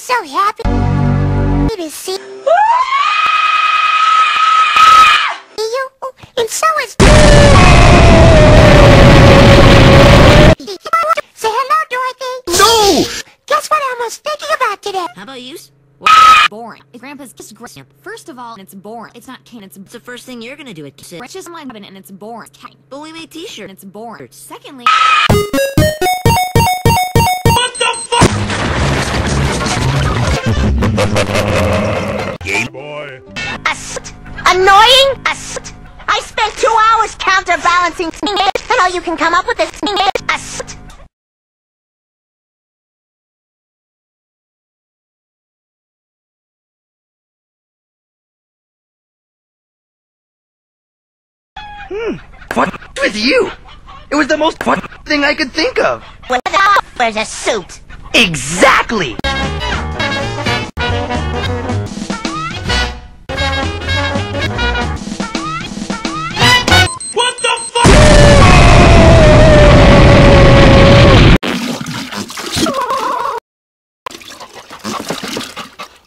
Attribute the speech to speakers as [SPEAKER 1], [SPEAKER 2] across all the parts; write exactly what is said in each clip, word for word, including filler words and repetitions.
[SPEAKER 1] so happy to see you, and so is. Say hello, Dorothy.
[SPEAKER 2] No!
[SPEAKER 1] Guess what I was thinking about today?
[SPEAKER 3] How about you? Boring. If Grandpa's just great. First of all, it's boring. It's not cane. It's, it's the first thing you're gonna do. It's just my cabin, and it's boring. Cane. But we made T-shirt, and it's boring. Secondly.
[SPEAKER 2] What the fuck? Game boy.
[SPEAKER 1] Ast annoying. Ast I spent two hours counterbalancing it, and all you can come up with is ast.
[SPEAKER 2] Hmm. Fuck with you. It was the most fun thing I could think of.
[SPEAKER 1] Where's a suit?
[SPEAKER 2] Exactly. What the fuck?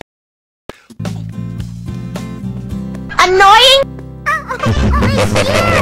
[SPEAKER 1] Annoying? Oh, oh, oh,